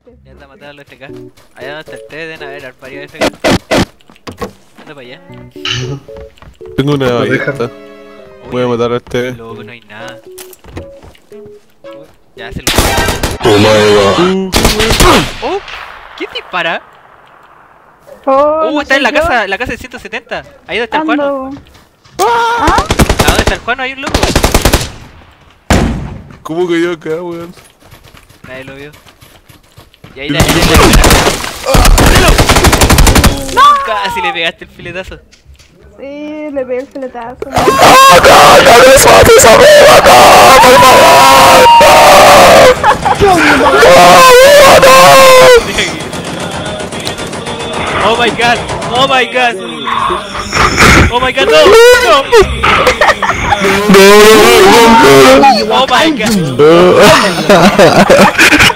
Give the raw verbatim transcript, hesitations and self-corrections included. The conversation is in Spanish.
Ya está matado a los F K. Allá donde está el T, deben haber al parido de F K. Anda para allá. Tengo una ballesta. Voy a matar a este. Loco, no hay nada. Ya se lo. ¡Oh! ¿Quién dispara? Oh, ¡Uh! no Está en la soy yo. casa, la casa de ciento setenta. Ahí donde está el Juano. Ando. ¿Ah? ¿A dónde está el Juano? Hay un loco. ¿Cómo que yo acá, weón? Nadie lo vio. Y ahí, ahí, ahí, ahí, ¡no! Casi le pegaste el filetazo. Sí, le pegué el filetazo. Oh my god, oh my god. Oh my god, no, no. Oh my god.